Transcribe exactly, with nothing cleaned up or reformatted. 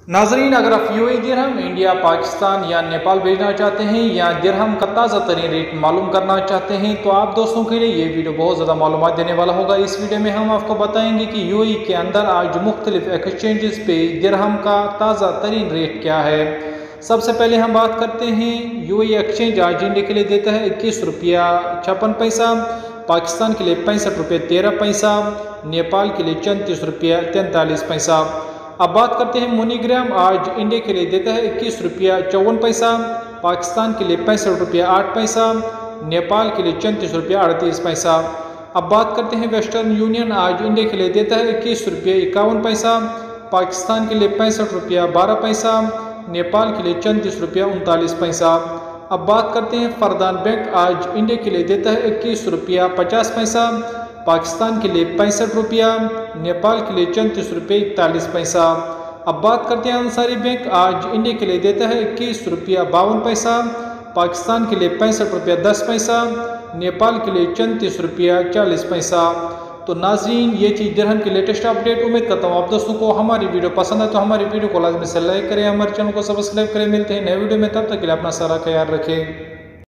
नाजरीन, अगर आप यूएई दिरहम इंडिया, पाकिस्तान या नेपाल भेजना चाहते हैं या दिरहम का ताज़ा तरीन रेट मालूम करना चाहते हैं तो आप दोस्तों के लिए ये वीडियो बहुत ज़्यादा मालूमात देने वाला होगा। इस वीडियो में हम आपको बताएंगे कि यूएई के अंदर आज मुख्तलिफ एक्सचेंजेस पे दिरहम का ताज़ा तरीन रेट क्या है। सबसे पहले हम बात करते हैं, यूएई एक्सचेंज आज इंडिया के लिए देता है इक्कीस रुपया छप्पन पैसा, पाकिस्तान के लिए पैंसठ रुपये तेरह पैसा, नेपाल के लिए चौंतीस रुपया तैंतालीस पैसा। अब बात करते हैं मोनीग्राम, आज इंडिया के लिए देता है इक्कीस रुपया चौवन पैसा, पाकिस्तान के लिए पैंसठ रुपया आठ पैसा, नेपाल के लिए चौंतीस रुपया अड़तीस पैसा। अब बात करते हैं वेस्टर्न यूनियन, आज इंडिया के लिए देता है इक्कीस रुपया इक्यावन पैसा, पाकिस्तान के लिए पैंसठ रुपया बारह पैसा, नेपाल के लिए चौंतीस रुपया उनतालीस पैसा। अब बात करते हैं फरदान बैंक, आज इंडिया के लिए देता है इक्कीस रुपया पचास पैसा, पाकिस्तान के लिए पैंसठ रुपया, नेपाल के लिए चौंतीस रुपये इकतालीस पैसा। अब बात करते हैं अंसारी बैंक, आज इंडिया के लिए देता है इक्कीस रुपया बावन पैसा, पाकिस्तान के लिए पैंसठ रुपया दस पैसा, नेपाल के लिए चौंतीस रुपया चालीस पैसा। तो नाज़रीन, ये चीज़ दिरहम की लेटेस्ट अपडेट। उम्मीद करता हूँ आप दोस्तों को हमारी वीडियो पसंद है तो हमारी वीडियो को लाजमी से लाइक करें, हमारे चैनल को सब्सक्राइब करें। मिलते हैं नए वीडियो में, तब तक के लिए अपना सारा ख्याल रखें।